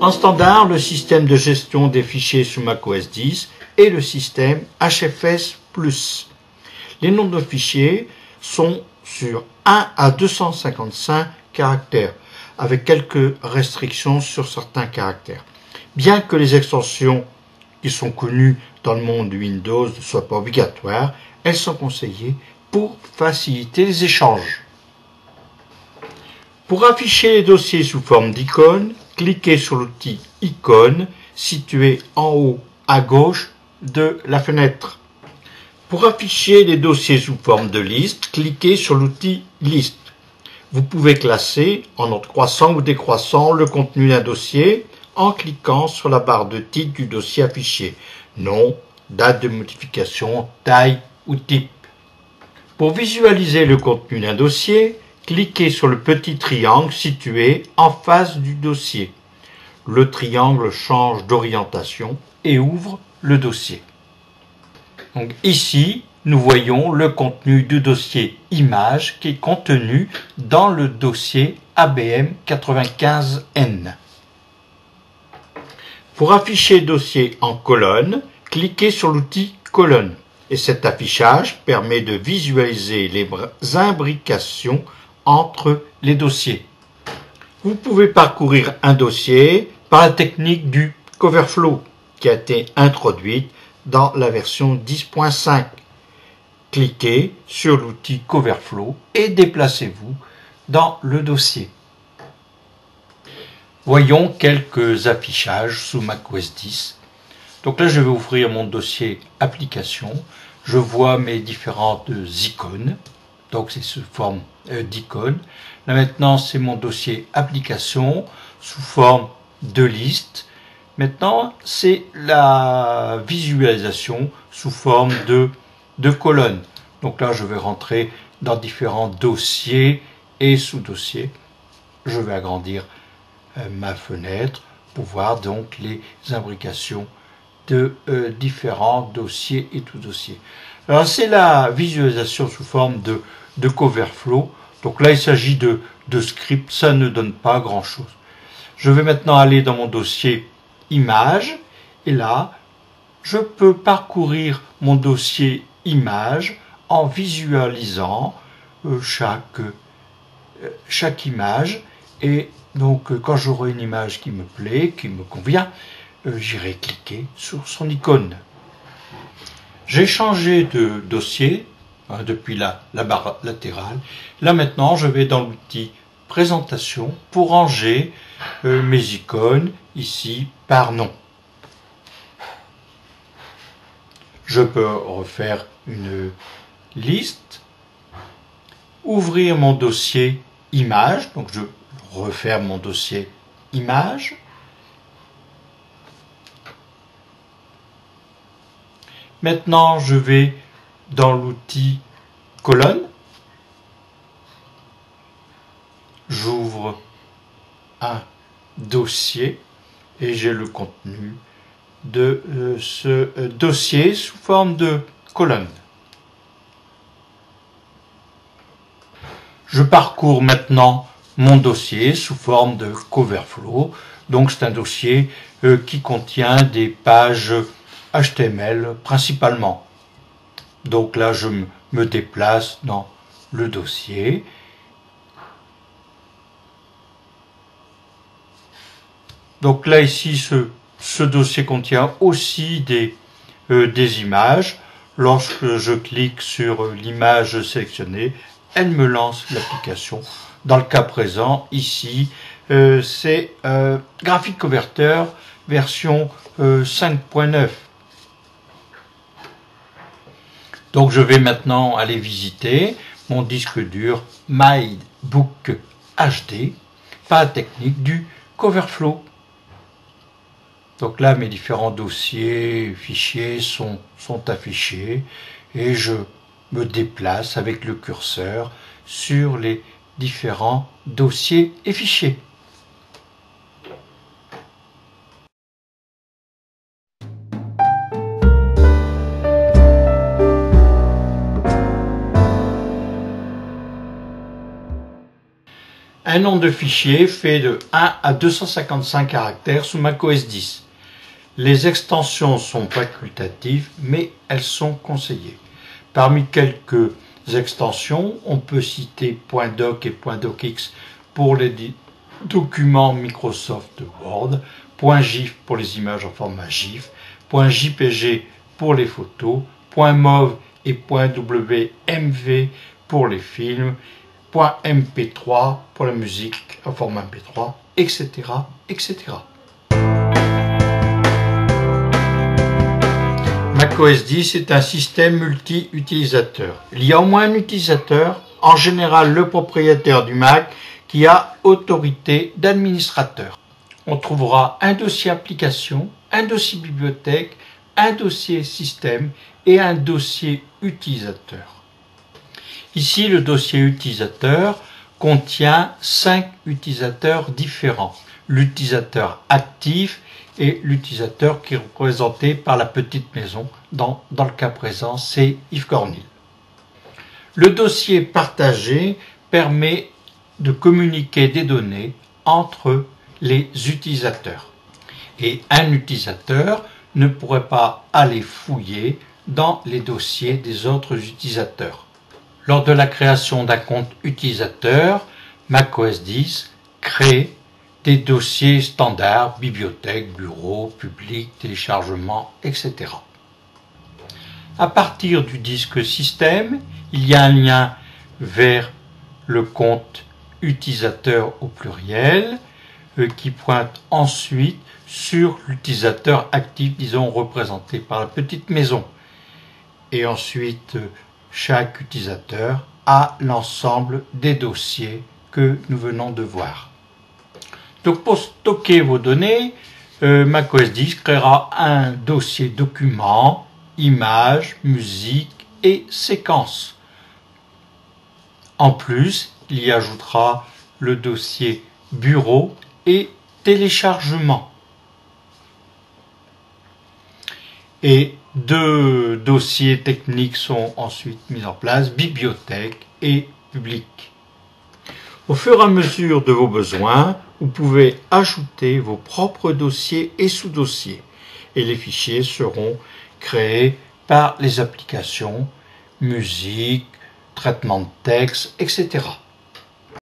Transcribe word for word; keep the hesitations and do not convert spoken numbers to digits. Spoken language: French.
En standard, le système de gestion des fichiers sous macOS dix est le système H F S plus. Les noms de fichiers sont sur un à deux cent cinquante-cinq caractères, avec quelques restrictions sur certains caractères. Bien que les extensions qui sont connues dans le monde du Windows ne soient pas obligatoires, elles sont conseillées pour faciliter les échanges. Pour afficher les dossiers sous forme d'icônes, cliquez sur l'outil Icônes situé en haut à gauche de la fenêtre. Pour afficher les dossiers sous forme de liste, cliquez sur l'outil Liste. Vous pouvez classer en ordre croissant ou décroissant le contenu d'un dossier en cliquant sur la barre de titre du dossier affiché. Nom, date de modification, taille ou type. Pour visualiser le contenu d'un dossier, cliquez sur le petit triangle situé en face du dossier. Le triangle change d'orientation et ouvre le dossier. Donc ici, nous voyons le contenu du dossier image qui est contenu dans le dossier A B M quatre-vingt-quinze N. Pour afficher le dossier en colonne, cliquez sur l'outil colonne. Et cet affichage permet de visualiser les imbrications entre les dossiers. Vous pouvez parcourir un dossier par la technique du coverflow qui a été introduite dans la version dix point cinq. Cliquez sur l'outil coverflow et déplacez-vous dans le dossier. Voyons quelques affichages sous macOS dix. Donc là, je vais ouvrir mon dossier application. Je vois mes différentes icônes. Donc c'est sous forme euh, d'icônes. Là maintenant, c'est mon dossier application sous forme de liste. Maintenant, c'est la visualisation sous forme de, de colonnes. Donc là, je vais rentrer dans différents dossiers et sous-dossiers. Je vais agrandir euh, ma fenêtre pour voir donc les imbrications de euh, différents dossiers et tout-dossiers. Alors, c'est la visualisation sous forme de, de coverflow. Donc là, il s'agit de, de script. Ça ne donne pas grand-chose. Je vais maintenant aller dans mon dossier Images, et là, je peux parcourir mon dossier Images en visualisant euh, chaque, euh, chaque image, et donc euh, quand j'aurai une image qui me plaît, qui me convient, euh, j'irai cliquer sur son icône. J'ai changé de dossier hein, depuis la, la barre latérale. Là maintenant, je vais dans l'outil Présentation pour ranger euh, mes icônes ici par nom. Je peux refaire une liste, ouvrir mon dossier image, donc je refaire mon dossier image. Maintenant, je vais dans l'outil colonne. J'ouvre un dossier et j'ai le contenu de euh, ce euh, dossier sous forme de colonne. Je parcours maintenant mon dossier sous forme de coverflow. Donc c'est un dossier euh, qui contient des pages H T M L principalement. Donc là je me déplace dans le dossier. Donc là ici ce, ce dossier contient aussi des, euh, des images. Lorsque je clique sur l'image sélectionnée, elle me lance l'application. Dans le cas présent, ici, euh, c'est euh, Graphic Converter version euh, cinq point neuf. Donc je vais maintenant aller visiter mon disque dur MyBook H D par la technique du coverflow. Donc là, mes différents dossiers, fichiers sont, sont affichés et je me déplace avec le curseur sur les différents dossiers et fichiers. un nom de fichier fait de un à deux cent cinquante-cinq caractères sous macOS dix. Les extensions sont facultatives, mais elles sont conseillées. Parmi quelques extensions, on peut citer .doc et .docx pour les documents Microsoft Word, .gif pour les images en format GIF, .jpg pour les photos, .mov et .wmv pour les films, .m p trois pour la musique en format M P trois, et cetera, et cetera. macOS dix est un système multi-utilisateur. Il y a au moins un utilisateur, en général le propriétaire du Mac, qui a autorité d'administrateur. On trouvera un dossier application, un dossier bibliothèque, un dossier système et un dossier utilisateur. Ici, le dossier utilisateur contient cinq utilisateurs différents. L'utilisateur actif et l'utilisateur qui est représenté par la petite maison. Dans, dans le cas présent, c'est Yves Cornil. Le dossier partagé permet de communiquer des données entre les utilisateurs. Et un utilisateur ne pourrait pas aller fouiller dans les dossiers des autres utilisateurs. Lors de la création d'un compte utilisateur, macOS dix crée des dossiers standards, bibliothèque, bureau, public, téléchargement, et cetera. À partir du disque système, il y a un lien vers le compte utilisateur au pluriel euh, qui pointe ensuite sur l'utilisateur actif, disons représenté par la petite maison. Et ensuite, euh, chaque utilisateur a l'ensemble des dossiers que nous venons de voir. Donc pour stocker vos données, euh, macOS dix créera un dossier documents, images, musique et séquences. En plus, il y ajoutera le dossier bureau et téléchargement. Et deux dossiers techniques sont ensuite mis en place, bibliothèque et public. Au fur et à mesure de vos besoins, vous pouvez ajouter vos propres dossiers et sous-dossiers. Et les fichiers seront créés par les applications, musique, traitement de texte, et cetera.